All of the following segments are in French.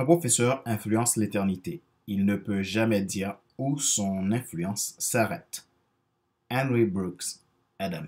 Un professeur influence l'éternité. Il ne peut jamais dire où son influence s'arrête. Henry Brooks Adam.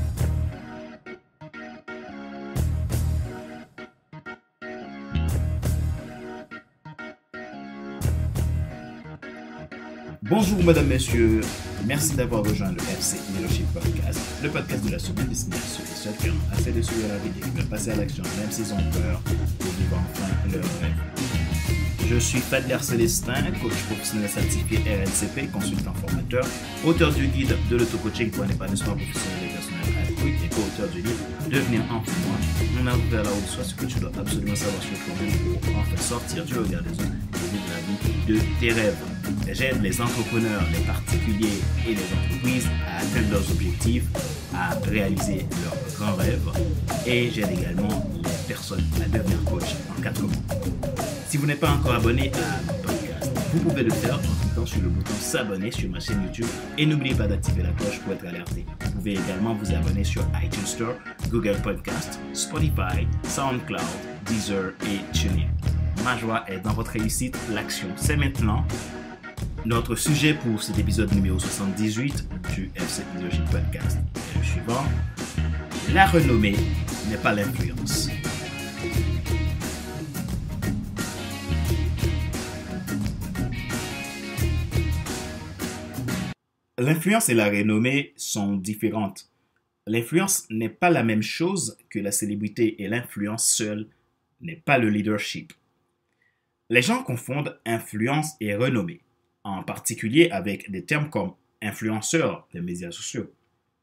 Bonjour mesdames, messieurs, merci d'avoir rejoint le FC Leadership Podcast, le podcast de la semaine destiné à ceux et celles qui ont assez de suivre la vie et qui veulent passer à l'action même s'ils ont peur pour vivre enfin leur rêve. Je suis Fadler Célestin, coach professionnel certifié RNCP, consultant formateur, auteur du guide de l'auto-coaching pour un épanouissement professionnel et personnel accru et co-auteur du livre Devenir enfin moi, mon âme vers la haute soit ce que tu dois absolument savoir sur toi-même pour enfin sortir du regard des autres et vivre la vie de tes rêves. J'aide les entrepreneurs, les particuliers et les entreprises à atteindre leurs objectifs, à réaliser leurs grands rêves et j'aide également les personnes à devenir coach en 4 mois. Si vous n'êtes pas encore abonné à mon podcast, vous pouvez le faire en cliquant sur le bouton s'abonner sur ma chaîne YouTube et n'oubliez pas d'activer la cloche pour être alerté. Vous pouvez également vous abonner sur iTunes Store, Google Podcast, Spotify, SoundCloud, Deezer et TuneIn. Ma joie est dans votre réussite, l'action c'est maintenant. Notre sujet pour cet épisode numéro 78 du FC Leadership Podcast est le suivant. La renommée n'est pas l'influence. L'influence et la renommée sont différentes. L'influence n'est pas la même chose que la célébrité et l'influence seule n'est pas le leadership. Les gens confondent influence et renommée, en particulier avec des termes comme influenceur des médias sociaux.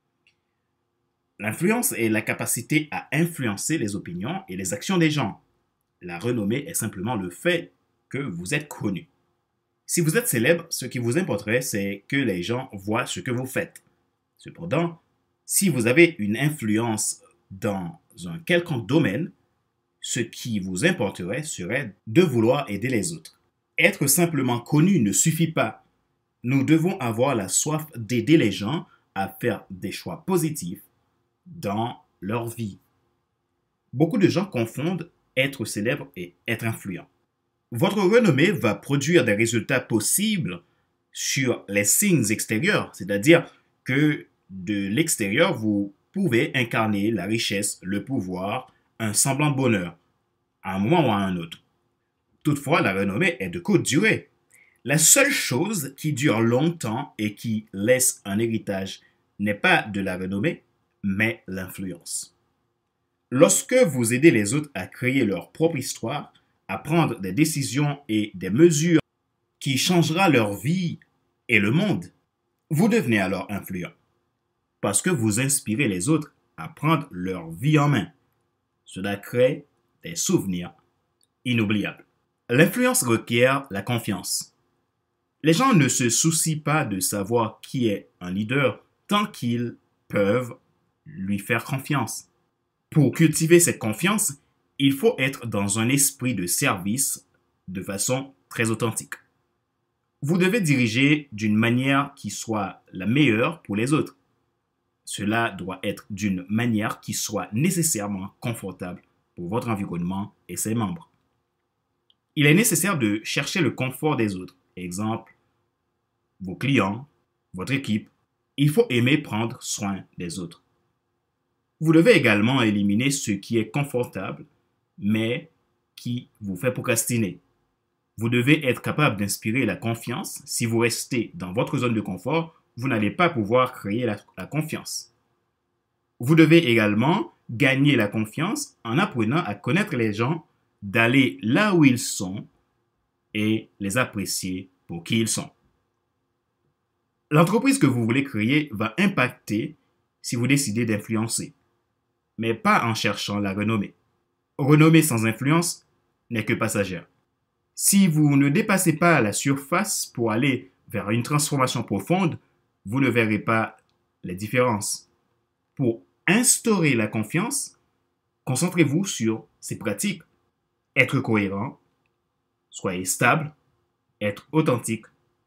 L'influence est la capacité à influencer les opinions et les actions des gens. La renommée est simplement le fait que vous êtes connu. Si vous êtes célèbre, ce qui vous importerait, c'est que les gens voient ce que vous faites. Cependant, si vous avez une influence dans un quelconque domaine, ce qui vous importerait serait de vouloir aider les autres. Être simplement connu ne suffit pas. Nous devons avoir la soif d'aider les gens à faire des choix positifs dans leur vie. Beaucoup de gens confondent être célèbre et être influent. Votre renommée va produire des résultats possibles sur les signes extérieurs, c'est-à-dire que de l'extérieur, vous pouvez incarner la richesse, le pouvoir, un semblant de bonheur, à un moment ou à un autre. Toutefois, la renommée est de courte durée. La seule chose qui dure longtemps et qui laisse un héritage n'est pas de la renommée, mais l'influence. Lorsque vous aidez les autres à créer leur propre histoire, à prendre des décisions et des mesures qui changera leur vie et le monde, vous devenez alors influent. Parce que vous inspirez les autres à prendre leur vie en main. Cela crée des souvenirs inoubliables. L'influence requiert la confiance. Les gens ne se soucient pas de savoir qui est un leader tant qu'ils peuvent lui faire confiance. Pour cultiver cette confiance, il faut être dans un esprit de service de façon très authentique. Vous devez diriger d'une manière qui soit la meilleure pour les autres. Cela doit être d'une manière qui soit nécessairement confortable pour votre environnement et ses membres. Il est nécessaire de chercher le confort des autres. Exemple, vos clients, votre équipe. Il faut aimer prendre soin des autres. Vous devez également éliminer ce qui est confortable mais qui vous fait procrastiner. Vous devez être capable d'inspirer la confiance. Si vous restez dans votre zone de confort, vous n'allez pas pouvoir créer la confiance. Vous devez également gagner la confiance en apprenant à connaître les gens, d'aller là où ils sont et les apprécier pour qui ils sont. L'entreprise que vous voulez créer va impacter si vous décidez d'influencer, mais pas en cherchant la renommée. Renommée sans influence n'est que passagère. Si vous ne dépassez pas la surface pour aller vers une transformation profonde, vous ne verrez pas les différences. Pour instaurer la confiance, concentrez-vous sur ces pratiques. Être cohérent, soyez stable, être authentique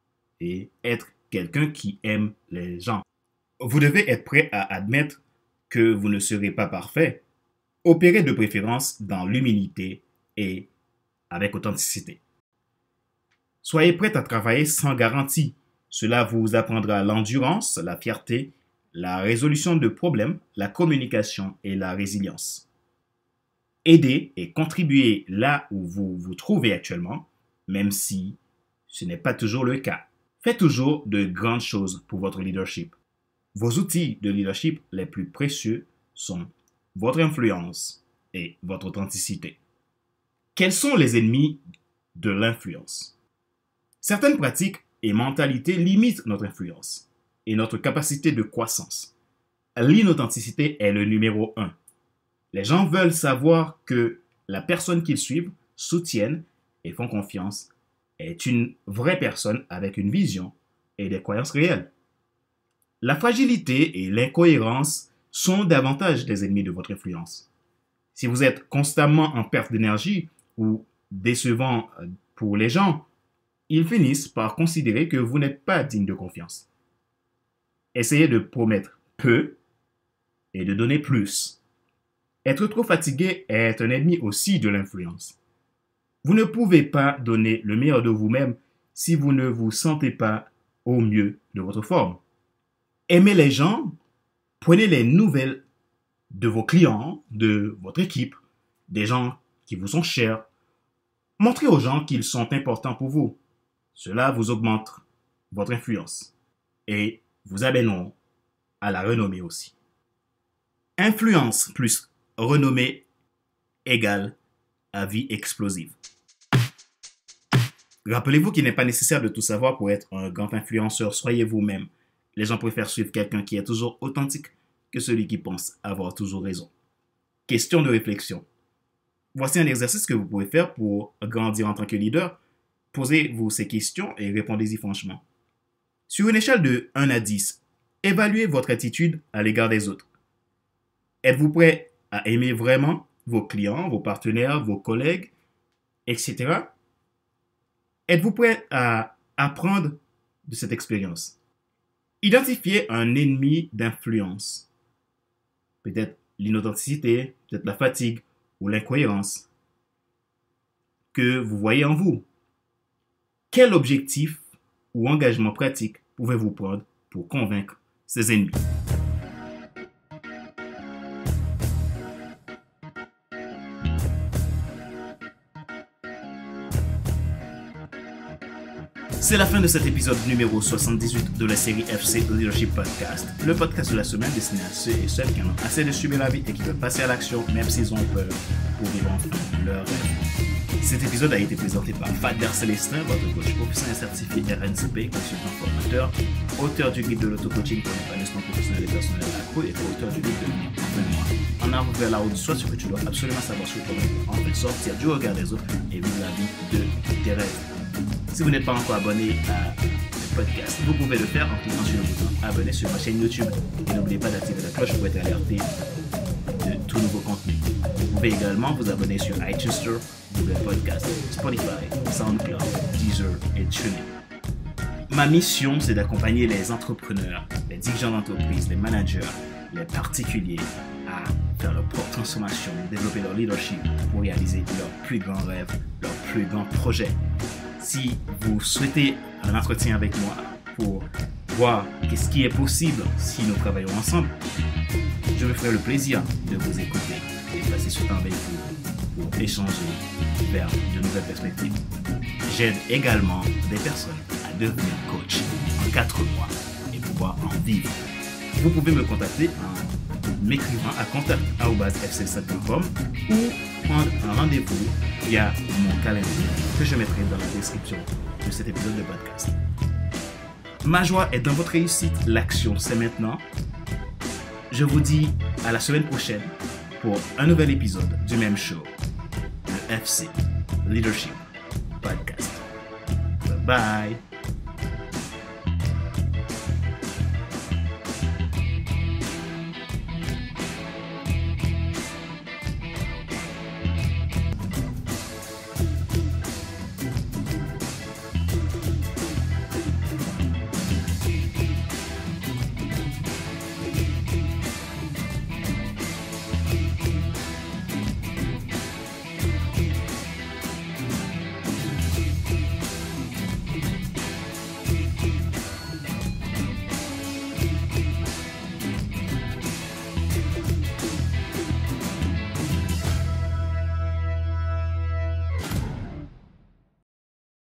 et être quelqu'un qui aime les gens. Vous devez être prêt à admettre que vous ne serez pas parfait. Opérez de préférence dans l'humilité et avec authenticité. Soyez prêt à travailler sans garantie. Cela vous apprendra l'endurance, la fierté, la résolution de problèmes, la communication et la résilience. Aidez et contribuez là où vous vous trouvez actuellement, même si ce n'est pas toujours le cas. Faites toujours de grandes choses pour votre leadership. Vos outils de leadership les plus précieux sont votre influence et votre authenticité. Quels sont les ennemis de l'influence? Certaines pratiques et mentalités limitent notre influence et notre capacité de croissance. L'inauthenticité est le numéro 1. Les gens veulent savoir que la personne qu'ils suivent, soutiennent et font confiance est une vraie personne avec une vision et des croyances réelles. La fragilité et l'incohérence sont davantage des ennemis de votre influence. Si vous êtes constamment en perte d'énergie ou décevant pour les gens, ils finissent par considérer que vous n'êtes pas digne de confiance. Essayez de promettre peu et de donner plus. Être trop fatigué est un ennemi aussi de l'influence. Vous ne pouvez pas donner le meilleur de vous-même si vous ne vous sentez pas au mieux de votre forme. Aimez les gens, prenez les nouvelles de vos clients, de votre équipe, des gens qui vous sont chers. Montrez aux gens qu'ils sont importants pour vous. Cela vous augmente votre influence et vous amèneront à la renommée aussi. Influence plus renommée égale à vie explosive. Rappelez-vous qu'il n'est pas nécessaire de tout savoir pour être un grand influenceur. Soyez vous-même. Les gens préfèrent suivre quelqu'un qui est toujours authentique que celui qui pense avoir toujours raison. Question de réflexion. Voici un exercice que vous pouvez faire pour grandir en tant que leader. Posez-vous ces questions et répondez-y franchement. Sur une échelle de 1 à 10, évaluez votre attitude à l'égard des autres. Êtes-vous prêt à aimer vraiment vos clients, vos partenaires, vos collègues, etc. Êtes-vous prêt à apprendre de cette expérience? Identifiez un ennemi d'influence. Peut-être l'inauthenticité, peut-être la fatigue ou l'incohérence que vous voyez en vous. Quel objectif ou engagement pratique pouvez-vous prendre pour convaincre ces ennemis? C'est la fin de cet épisode numéro 78 de la série FC Leadership Podcast, le podcast de la semaine destiné à ceux et celles qui en ont assez de subir la vie et qui veulent passer à l'action même s'ils ont peur pour vivre enfin leur rêve. Cet épisode a été présenté par Fader Célestin, votre coach professionnel certifié RNCP, consultant formateur, auteur du guide de l'auto-coaching pour l'épanouissement professionnel et personnel accru et co-auteur du guide de l'entraînement. En avant vers la route, soit ce que tu dois absolument savoir sur toi-même, en fait sortir du regard des autres et vivre la vie de tes rêves. Si vous n'êtes pas encore abonné à ce podcast, vous pouvez le faire en cliquant sur le bouton abonner sur ma chaîne YouTube. Et n'oubliez pas d'activer la cloche pour être alerté de tout nouveau contenu. Vous pouvez également vous abonner sur iTunes Store, Google Podcast, Spotify, SoundCloud, Deezer et TuneIn. Ma mission, c'est d'accompagner les entrepreneurs, les dirigeants d'entreprise, les managers, les particuliers à faire leur propre transformation, développer leur leadership pour réaliser leurs plus grands rêves, leurs plus grands projets. Si vous souhaitez un entretien avec moi pour voir qu'est-ce qui est possible si nous travaillons ensemble, je me ferai le plaisir de vous écouter et passer ce temps avec vous pour échanger vers de nouvelles perspectives. J'aide également des personnes à devenir coach en 4 mois et pouvoir en vivre. Vous pouvez me contacter en m'écrivant à contact@fc7.com ou prendre un rendez-vous via mon calendrier que je mettrai dans la description de cet épisode de podcast. Ma joie est dans votre réussite. L'action, c'est maintenant. Je vous dis à la semaine prochaine pour un nouvel épisode du même show, le FC Leadership Podcast. Bye bye.